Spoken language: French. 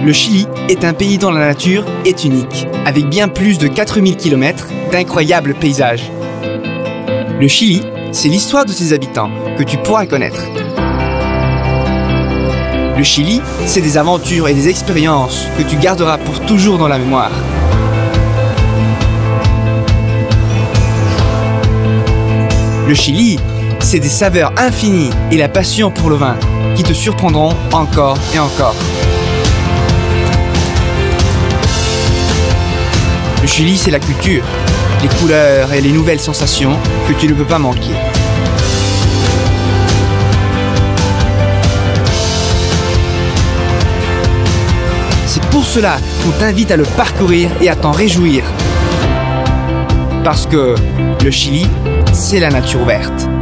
Le Chili est un pays dont la nature est unique, avec bien plus de 4000 km d'incroyables paysages. Le Chili, c'est l'histoire de ses habitants que tu pourras connaître. Le Chili, c'est des aventures et des expériences que tu garderas pour toujours dans la mémoire. Le Chili, c'est des saveurs infinies et la passion pour le vin qui te surprendront encore et encore. Le Chili, c'est la culture, les couleurs et les nouvelles sensations que tu ne peux pas manquer. C'est pour cela qu'on t'invite à le parcourir et à t'en réjouir. Parce que le Chili, c'est la nature ouverte.